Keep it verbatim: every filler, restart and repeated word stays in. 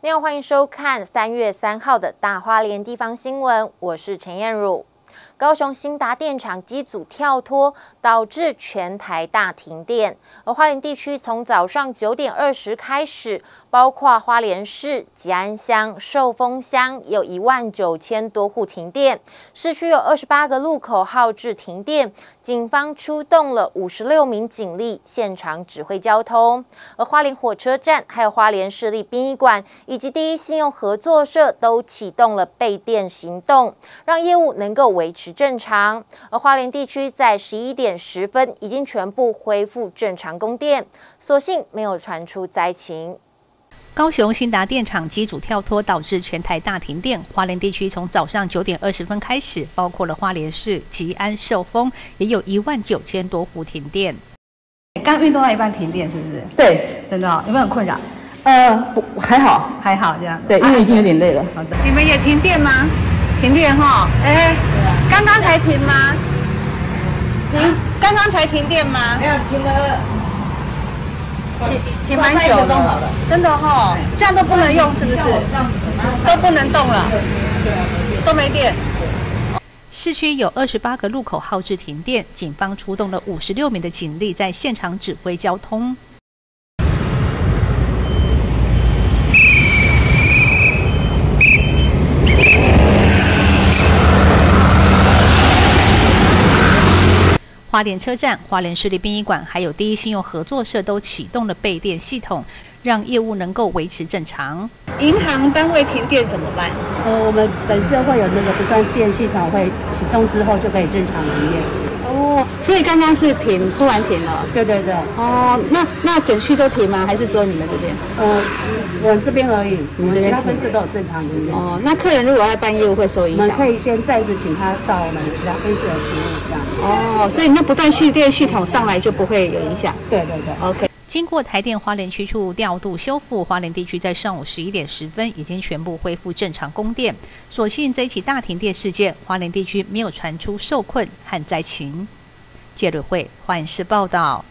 您好，欢迎收看三月三号的大花莲地方新闻，我是陈燕汝。高雄兴达电厂机组跳脱，导致全台大停电。而花莲地区从早上九点二十开始，包括花莲市、吉安乡、寿丰乡有一万九千多户停电，市区有二十八个路口号志停电，警方出动了五十六名警力现场指挥交通。而花莲火车站、还有花莲市立殡仪馆以及第一信用合作社都启动了备电行动，让业务能够维持正常。而花莲地区在十一点十分已经全部恢复正常供电，所幸没有传出灾情。 高雄兴达电厂机组跳脱，导致全台大停电。花莲地区从早上九点二十分开始，包括了花莲市、吉安、寿丰，也有一万九千多户停电。 刚运动到一半停电，是不是？ 对， 真的、哦、有没有很困扰？ 呃，不还好， 还好这样。 对，因为已经有点累了。 好的。 你们也停电吗？停电哈？哎，刚刚才停吗？停，刚刚才停电吗？ 没有，停了。 停停蛮久了，真的哈、哦，这样都不能用是不是？都不能动了，都没电。 市区有二十八个路口号志停电，警方出动了五十六名的警力在现场指挥交通。花莲车站、花莲市立殡仪馆还有第一信用合作社都启动了备电系统，让业务能够维持正常。 银行单位停电怎么办？ 呃，我们本身会有那个不断电系统会启动之后就可以正常营业。 哦，所以刚刚是停，突然停了。 对对对。 哦，那那整区都停吗？还是只有你们这边？ 呃，我们这边而已，我们其他分社都有正常营业。 哦，那客人如果要办业务会受影响？ 我们可以先暂时请他到我们其他分社的服务这样。 哦，所以那不断蓄电系统上来就不会有影响。 对对对。 OK。 经过台电花莲区处调度修复，花莲地区在上午十一点十分已经全部恢复正常供电。所幸这一起大停电事件，花莲地区没有传出受困和灾情。记者会花莲市报道。